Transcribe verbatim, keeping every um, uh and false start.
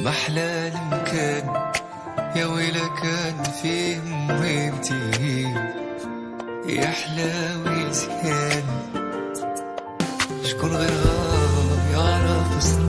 محلى المكان يا ويلي كان فيه مهمتي يا حلاوي زيان شكون غير غاب يعرف